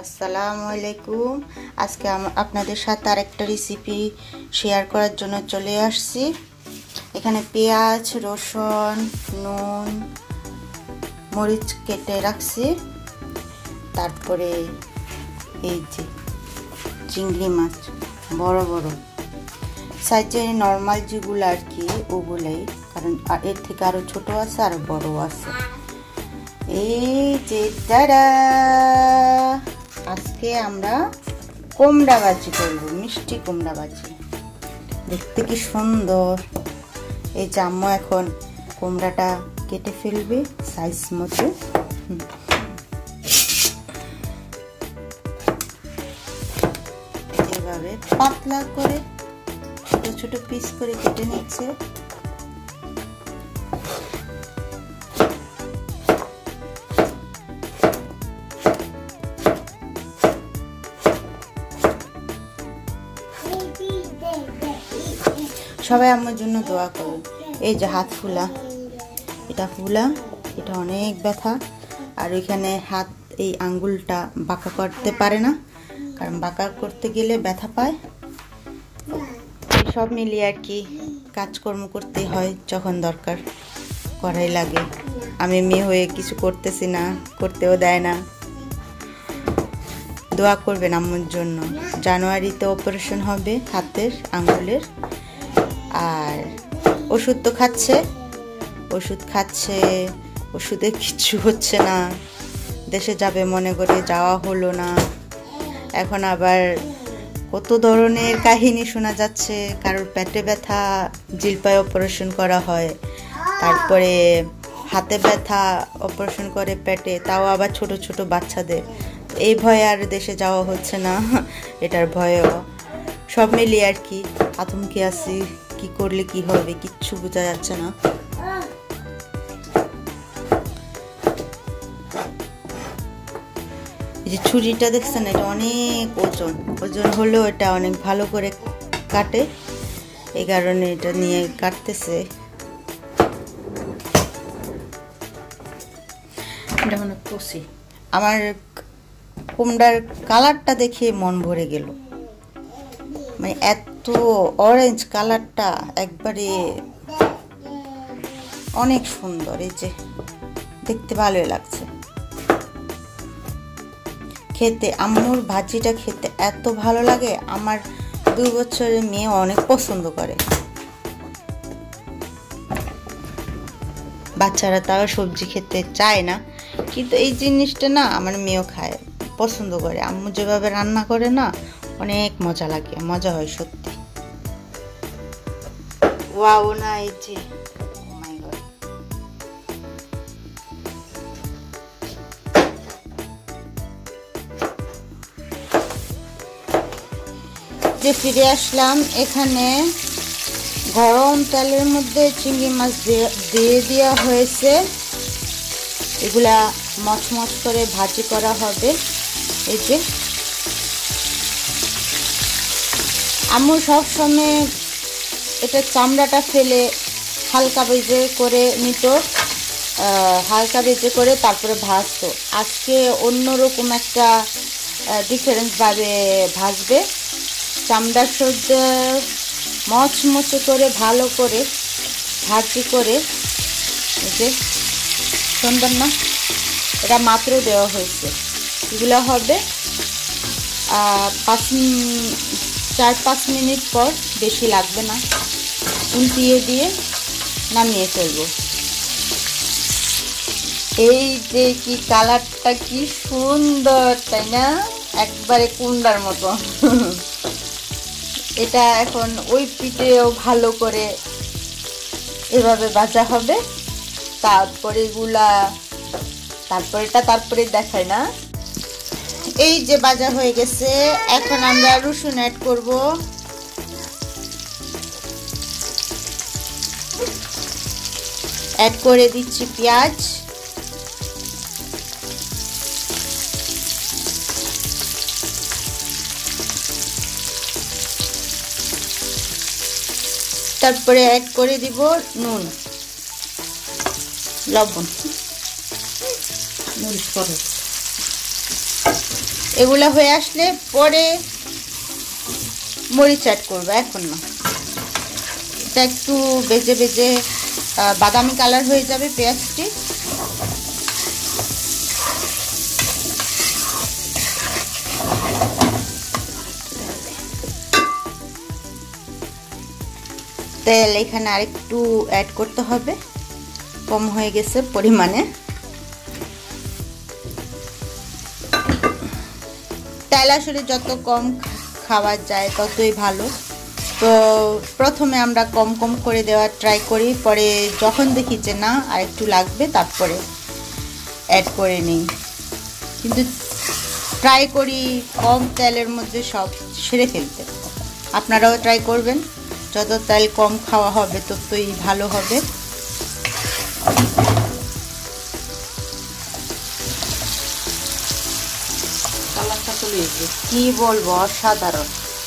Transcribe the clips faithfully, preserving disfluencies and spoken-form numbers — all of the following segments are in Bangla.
আসসালামু আলাইকুম। আজকে আপনাদের সাথে আরেকটা রেসিপি শেয়ার করার জন্য চলে আসছি। এখানে পেঁয়াজ, রসুন, নুন, মরিচ কেটে রাখছি। তারপরে এই যে চিংড়ি মাছ বড় বড় সাইজের, নর্মাল যেগুলো আর কি ওগুলাই, কারণ এর থেকে আরও ছোট আছে আর বড় আছে। এই যে দাদা, আজকে আমরা কুমড়া ভাজি করবো, মিষ্টি কুমড়া ভাজি। দেখতে কি সুন্দর। এই যে আম্মু এখন কুমড়াটা কেটে ফেলবে সাইজ মতো। এভাবে পাতলা করে ছোট ছোট পিস করে কেটে নিচ্ছে। সবাই আমার জন্য দোয়া করুন। এই যে হাত ফুলা, এটা ফুলা, এটা অনেক ব্যথা। আর ওইখানে হাত, এই আঙ্গুলটা বাঁকা করতে পারে না, কারণ বাঁকা করতে গেলে ব্যথা পায়। সব মিলিয়ে আর কি কাজকর্ম করতে হয়, যখন দরকার করাই লাগে। আমি মেয়ে হয়ে কিছু করতেছি না, করতেও দেয় না। দোয়া করবেন আম্মুর জন্য। জানুয়ারিতে অপারেশন হবে হাতের আঙ্গুলের, আর ওষুধ তো খাচ্ছে, ওষুধ খাচ্ছে ওষুধে কিচ্ছু হচ্ছে না। দেশে যাবে মনে করে যাওয়া হলো না। এখন আবার কত ধরনের কাহিনী শোনা যাচ্ছে। কারোর পেটে ব্যথা, জিলপায় অপারেশন করা হয়, তারপরে হাতে ব্যথা অপারেশন করে পেটে, তাও আবার ছোট ছোট বাচ্চাদের। এই ভয়ে আর দেশে যাওয়া হচ্ছে না, এটার ভয়েও। সব মিলিয়ে আর কি আতঙ্কে আছি, কি করলে কি হবে কিচ্ছু বোঝা যাচ্ছে না। এই যে ছুরিটা দেখছেন, এটা অনেক ওজন, ওজন হলেও এটা অনেক ভালো করে কাটে, এই কারণে এটা নিয়ে কাটতেছে। এটা অনেক কষি। আমার কুমড়ার কালারটা দেখে মন ভরে গেল, মানে এত অরেঞ্জ কালারটা, একবারে অনেক সুন্দর। এই যে দেখতে ভালোই লাগছে। খেতে আম্মুর ভাজিটা খেতে এত ভালো লাগে। আমার দুই বছরের মেয়ে অনেক পছন্দ করে। বাচ্চারা তাও সবজি খেতে চায় না, কিন্তু এই জিনিসটা না আমার মেয়েও খায়, পছন্দ করে। আম্মু যেভাবে রান্না করে না, অনেক মজা লাগে, মজা হয় সত্যি। ওয়াও না, এই যে ও মাই গড। যে ফিরে আসলাম, এখানে গরম তেলের মধ্যে চিংড়ি মাছ দিয়ে দেওয়া হয়েছে। এগুলা মচমচ করে ভাজি করা হবে। এই যে আম্মু সব সময় এটা চামড়াটা ফেলে হালকা ভেজে করে নিত, হালকা ভেজে করে তারপরে ভাজতো। আজকে অন্যরকম একটা ডিফারেন্স ভাবে ভাজবে। চামড়া সদ্য মচমচে করে ভালো করে ভাজি করে, এই যে সুন্দর না, এটা মাত্র দেওয়া হয়েছে। এগুলো হবে পাঁচ চার পাঁচ মিনিট পর, বেশি লাগবে না, উল্টিয়ে দিয়ে নামিয়ে ফেলবো। এই যে কি কালারটা কি সুন্দর, তাই না? একবারে কুমড়ার মতো। এটা এখন ওই পিঠেও ভালো করে এভাবে ভাজা হবে। তারপরে এগুলা তারপরে এটা তারপরে দেখায় না। এই যে ভাজা হয়ে গেছে, এখন আমরা রসুন অ্যাড করব। অ্যাড করে দিচ্ছি পেঁয়াজ, তারপরে অ্যাড করে দিব নুন, লবণ, মরিচ পাউডার। এগুলা হয়ে আসলে পরে মরিচ অ্যাড করবো, এখন না। এটা একটু বেজে বেজে বাদামি কালার হয়ে যাবে পেঁয়াজটি। তেল এখানে আরেকটু অ্যাড করতে হবে, কম হয়ে গেছে পরিমাণে। তেল আসলে যত কম খাওয়া যায় ততই ভালো। তো প্রথমে আমরা কম কম করে দেওয়ার ট্রাই করি, পরে যখন দেখি যে না আর একটু লাগবে তারপরে অ্যাড করে নিই। কিন্তু ট্রাই করি কম তেলের মধ্যে সব সেরে ফেলতে। আপনারাও ট্রাই করবেন, যত তেল কম খাওয়া হবে ততই ভালো হবে। কি বলবো, অসাধারণ।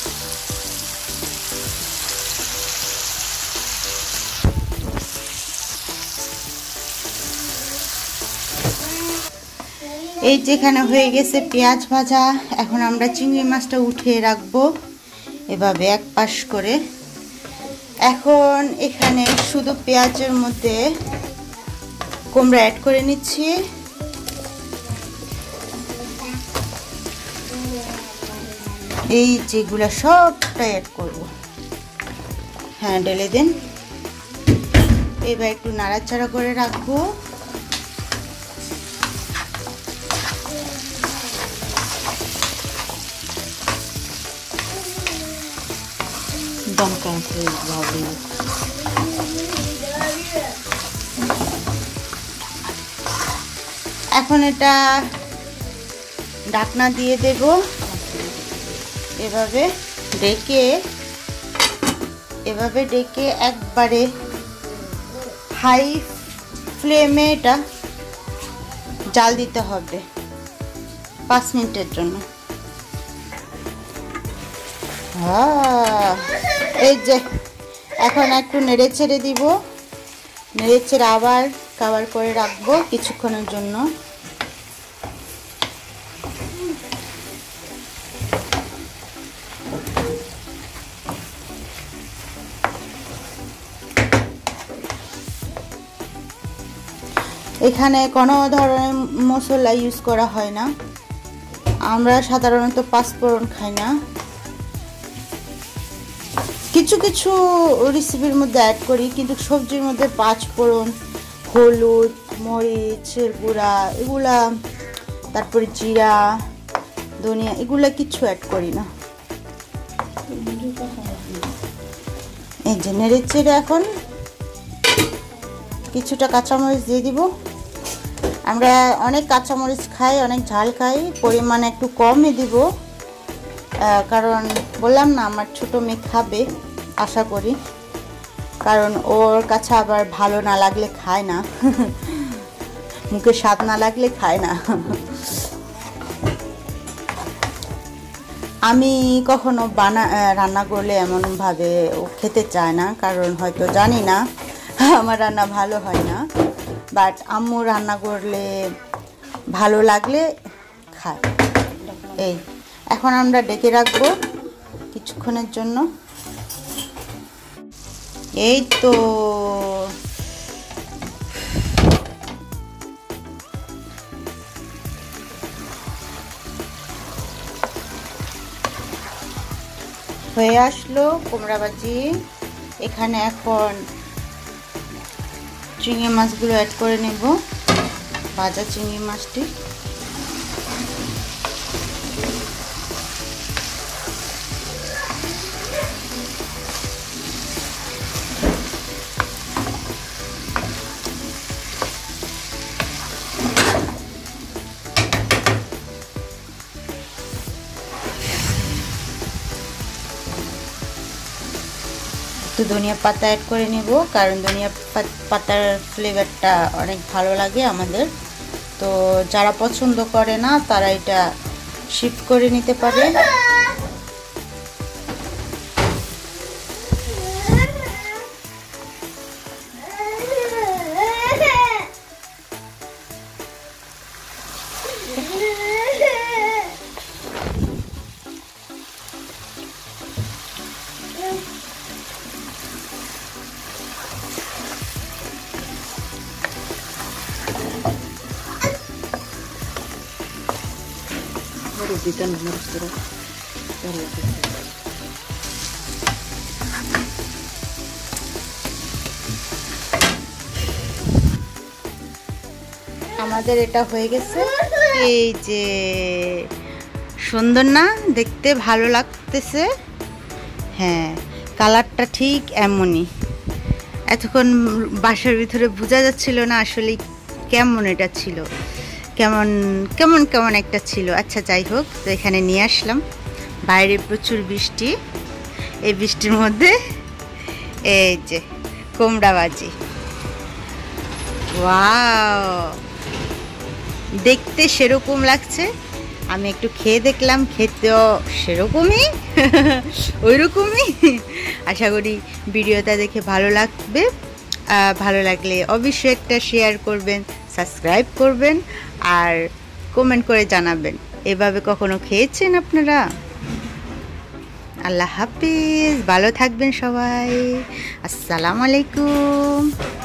এই যেখানে হয়ে গেছে পেঁয়াজ ভাজা, এখন আমরা চিংড়ি মাছটা উঠিয়ে রাখবো এভাবে এক পাশ করে। এখন এখানে শুধু পেঁয়াজের মধ্যে কুমড়া অ্যাড করে নিচ্ছি। এই যেগুলা সবটা অ্যাড করব, হ্যাঁ ঢেলে দেন। এবার একটু নাড়াচাড়া করে রাখবো। দমকা এখন এটা ঢাকনা দিয়ে দেব, এভাবে ডেকে এভাবে ডেকে একবারে হাই ফ্লেমে এটা জাল দিতে হবে পাঁচ মিনিটের জন্য। হ্যাঁ, এই যে এখন একটু নেড়ে ছেড়ে দিব, নেড়ে ছেড়ে আবার কভার করে রাখবো কিছুক্ষণের জন্য। এখানে কোনো ধরনের মশলা ইউজ করা হয় না, আমরা সাধারণত পাঁচফোড়ন খাই না। কিছু কিছু রেসিপির মধ্যে অ্যাড করি, কিন্তু সবজির মধ্যে পাঁচফোড়ন, হলুদ, মরিচের গুঁড়া এগুলা, তারপরে জিরা, ধনিয়া এগুলা কিছু অ্যাড করি না। এই যে নেড়ে চেড়ে এখন কিছুটা কাঁচামরিচ দিয়ে দিব। আমরা অনেক কাঁচামরিচ খাই, অনেক ঝাল খাই, পরিমাণে একটু কমই দিব, কারণ বললাম না আমার ছোটো মেয়ে খাবে আশা করি, কারণ ওর কাছে আবার ভালো না লাগলে খায় না, মুখে স্বাদ না লাগলে খায় না। আমি কখনো বানা রান্না করলে এমনভাবে ও খেতে চায় না, কারণ হয়তো জানি না আমার রান্না ভালো হয় না, বাট আম্মু রান্না করলে ভালো লাগলে খায়। এই এখন আমরা ডেকে রাখবো কিছুক্ষণের জন্য। এই তো হয়ে আসলো কুমড়া ভাজি। এখানে এখন চিংড়ি মাছগুলো অ্যাড করে নেব, ভাজা চিংড়ি মাছটি। একটু ধনিয়া পাতা অ্যাড করে নেব, কারণ ধনিয়া পাতার ফ্লেভারটা অনেক ভালো লাগে আমাদের। তো যারা পছন্দ করে না তারা এটা শিফট করে নিতে পারে। আমাদের এটা হয়ে গেছে। এই যে সুন্দর না দেখতে, ভালো লাগতেছে। হ্যাঁ, কালারটা ঠিক এমনই। এতক্ষণ বাসার ভিতরে বোঝা যাচ্ছিল না আসলে কেমন এটা ছিল, কেমন কেমন কেমন একটা ছিল। আচ্ছা যাই হোক, তো এখানে নিয়ে আসলাম। বাইরে প্রচুর বৃষ্টি, এই বৃষ্টির মধ্যে এই যে কুমড়া ভাজি। ওয়াও, দেখতে সেরকম লাগছে। আমি একটু খেয়ে দেখলাম, খেতেও সেরকমই ওই রকমই। আশা করি ভিডিওটা দেখে ভালো লাগবে। ভালো লাগলে অবশ্যই একটা শেয়ার করবেন, সাবস্ক্রাইব করবেন আর কমেন্ট করে জানাবেন এভাবে কখনো খেয়েছেন আপনারা। আল্লাহ হাফিজ, ভালো থাকবেন সবাই। আসসালামু আলাইকুম।